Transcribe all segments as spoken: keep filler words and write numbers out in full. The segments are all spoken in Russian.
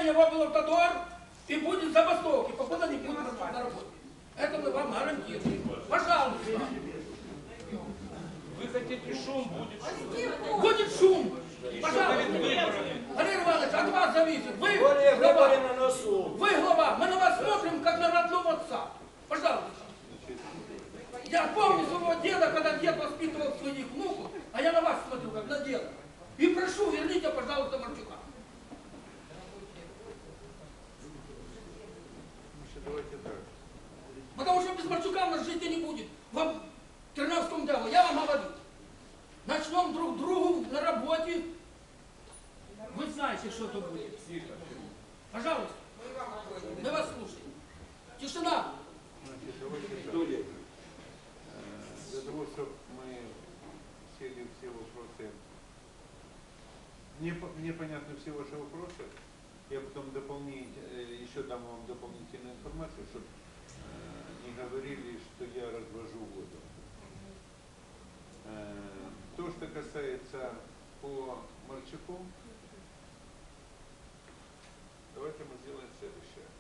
внимание в облавтодор и будет забастовки, покуда не будет на работе. Это мы вам гарантируем. Пожалуйста. Вы хотите шум, будет шум. Будет шум. Пожалуйста. Андрей Иванович, от вас зависит. Вы глава. Вы глава. Мы на вас смотрим, как на родного отца. Пожалуйста. Я помню своего деда, когда дед воспитывал своих внуков, а я на вас смотрю, как на деда. И прошу, верните, пожалуйста, Марчука. Потому что без Марчука у нас жизни не будет. Вам Терновскому делу, я вам говорю. Начнем друг другу на работе. Вы знаете, что это будет. Пожалуйста. Мы вас слушаем. Тишина. Студия. Для того, чтобы мы сели все вопросы, мне, мне понятны все ваши вопросы, я потом дополнить, еще дам вам дополнительную информацию, чтобы не говорили, что я развожу воду. То, что касается по Марчуку, давайте мы сделаем следующее.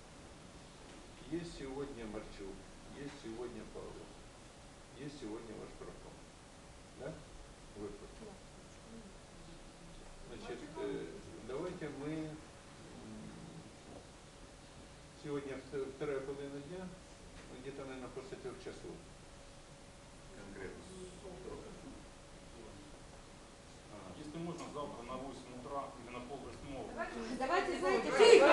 Есть сегодня Марчук, есть сегодня Павлов, есть сегодня ваш правком. Да? Выход. Значит, давайте мы сегодня вторая половина дня, где-то, наверное, после трех часов. Конкретно. Если можно, завтра на восемь утра или на пол восьмого. Давайте, знаете,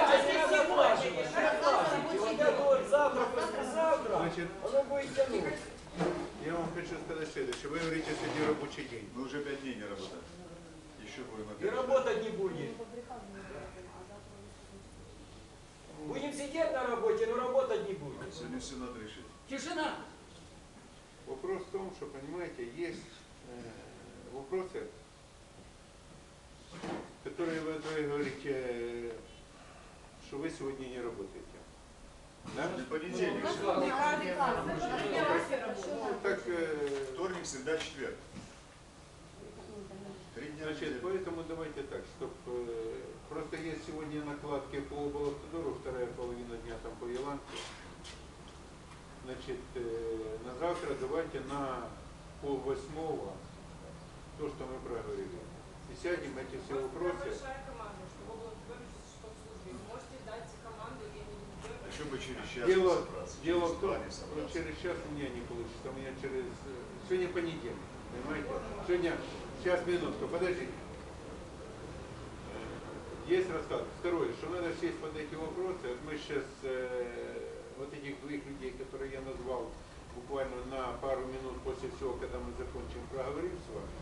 завтра, послезавтра, Значит, оно будет тянуть. я вам хочу сказать следующее. Вы говорите, сегодня рабочий день. Мы уже пять дней не работаем. Еще будем опять. И работать не будем. Будем сидеть на работе, но работать не будем. Сегодня все надо решить. Тишина. Вопрос в том, что, понимаете, есть э, вопросы, которые вы, вы говорите, что вы сегодня не работаете. Да? Не понедельник. Так, э, Вторник, среда, четверг. Три дня. значит, поэтому давайте так, чтобы э, просто есть сегодня накладки по облавтодору, вторая половина дня там по Еланке. Значит, э, на завтра давайте на пол восьмого то, что мы проговорили. И сядем эти все вопросы. Еще бы через час Дело, собраться. дело Через в том, два не что собраться. через час у меня не получится, у меня через... Сегодня понедельник, понимаете? Сегодня, сейчас, минутку, подождите. Есть расклад. Второе, что надо сесть под эти вопросы. Вот мы сейчас э, вот этих двух людей, которые я назвал, буквально на пару минут после всего, когда мы закончим, проговорим с вами.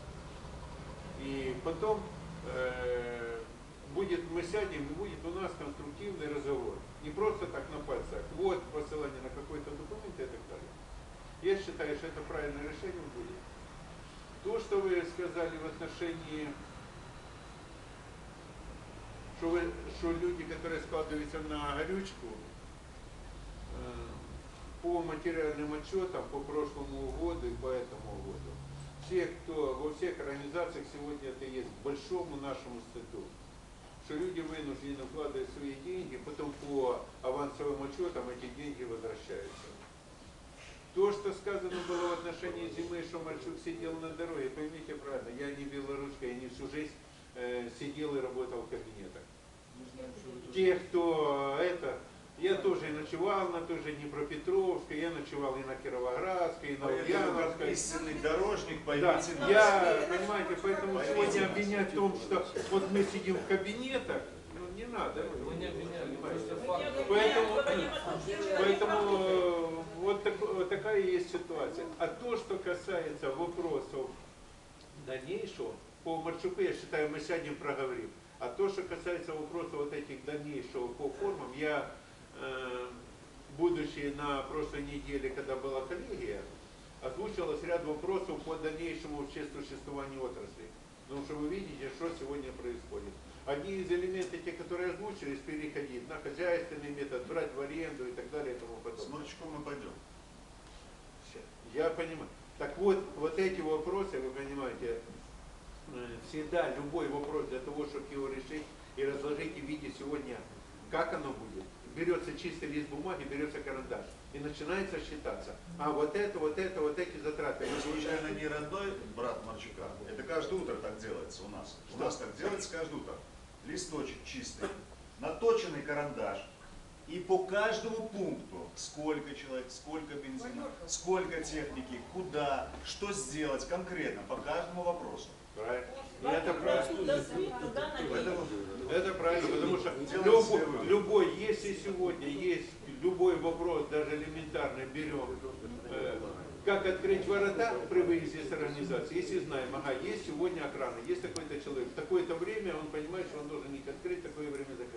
И потом э, будет, мы сядем, и будет у нас конструктивный разговор. Не просто так на пальцах. Вот посылание на какой-то документ и так далее. Я считаю, что это правильное решение будет. То, что вы сказали в отношении, что, вы, что люди, которые складываются на горючку, э, по материальным отчетам, по прошлому году и по этому году, все, кто во всех организациях сегодня это есть, к большому нашему стыду, что люди вынуждены вкладывать свои деньги, потом по авансовым отчетам эти деньги возвращаются. То, что сказано было в отношении зимы, что Марчук сидел на дороге, поймите правильно, я не белорусская, я не всю жизнь э, сидел и работал в кабинетах. Те, кто это, я тоже ночевал на той же Днепропетровской, я ночевал и на Кировоградской, и на Ульяновской. Истинный дорожник, Да, поймите нас. я, понимаете, поэтому сегодня обвинять в том, что вот мы сидим в кабинетах, ну не надо. Вы не обвиняли, просто Понимаете? факт. Поэтому, поэтому э, вот, так, вот такая есть ситуация. А то, что касается вопросов дальнейшего, по Марчуку, я считаю, мы сядем проговорим. А то, что касается вопросов вот этих дальнейшего по формам, я, э, будучи на прошлой неделе, когда была коллегия, озвучилось ряд вопросов по дальнейшему вообще существованию отрасли. Потому что вы видите, что сегодня происходит. Одни из элементов, те, которые озвучились, переходить на хозяйственный метод, брать в аренду и так далее и тому С подобное. Марчуком мы пойдем. Я понимаю. Так вот, вот эти вопросы, вы понимаете, всегда любой вопрос для того, чтобы его решить, и разложить и видеть сегодня, как оно будет. Берется чистый лист бумаги, берется карандаш и начинается считаться. А вот это, вот это, вот эти затраты. Это случайно не родной брат Марчука? Это каждое утро так делается у нас. У нас так делается каждое утро. Листочек чистый, наточенный карандаш. И по каждому пункту, сколько человек, сколько бензина, сколько техники, куда, что сделать конкретно по каждому вопросу. Правильно. И это правильно. Поэтому Это правильно, потому что Делайте любой, себе вывод. любой, если сегодня есть любой вопрос, даже элементарный, берем, э, как открыть ворота при выезде с организации, если знаем, ага, есть сегодня охрана, есть такой-то человек, в такое-то время он понимает, что он должен их открыть, в такое время закрыть.